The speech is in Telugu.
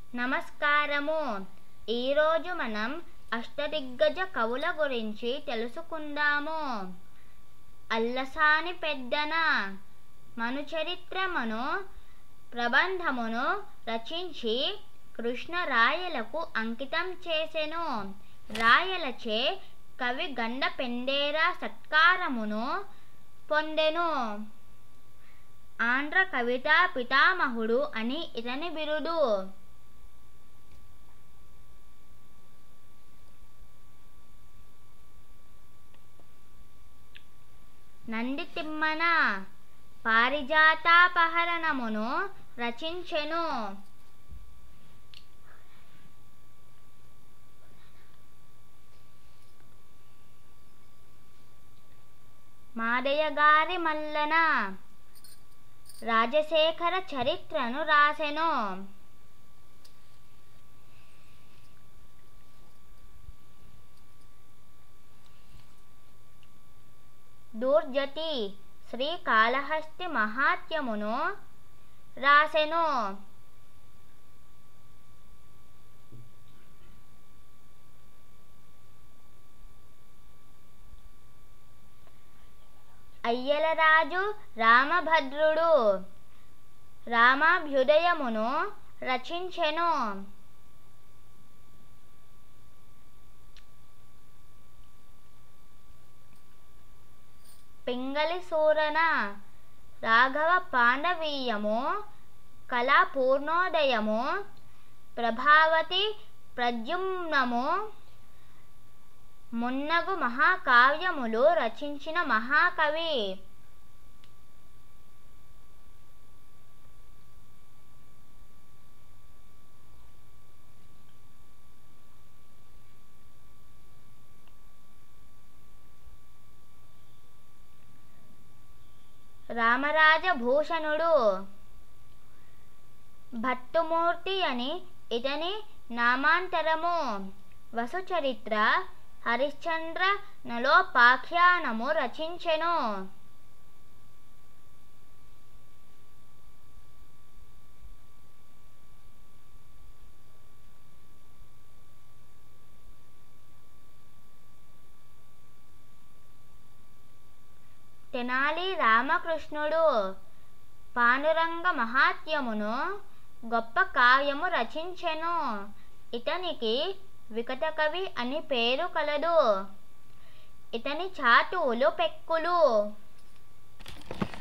నమస్కారము. ఈరోజు మనం అష్టదిగ్గజ కవుల గురించి తెలుసుకుందాము. అల్లసాని పెద్దన మనుచరిత్రమును ప్రబంధమును రచించి కృష్ణరాయలకు అంకితం చేసెను. రాయలచే కవి గండ పెండేర సత్కారమును పొందెను. ఆంధ్ర కవితా పితామహుడు అని ఇతని బిరుదు. నంది తిమ్మన పారిజాతాపహరణమును రచించెను. మాదయ్యగారి మల్లన రాజశేఖర చరిత్రను రాసెను. దూర్జటి శ్రీకాళహస్తి మహాత్మ్యమును రాసెను. అయ్యలరాజు రామభద్రుడు రామాభ్యుదయమును రచించెను. పింగళి సూరన రాఘవ పాండవీయము కళాపూర్ణోదయము ప్రభావతి ప్రద్యుమ్నము మున్నగు మహాకావ్యములు రచించిన మహాకవి. రామరాజభూషణుడు భట్టుమూర్తి అని ఇతని నామాంతరము. వసుచరిత్ర హరిశ్చంద్ర నలోపాఖ్యానము రచించెను. తెనాలి రామకృష్ణుడు పాండురంగ మహాత్మ్యమును గొప్ప కావ్యము రచించెను. ఇతనికి వికట కవి అని పేరు కలదు. ఇతని చాటువులు పెక్కులు.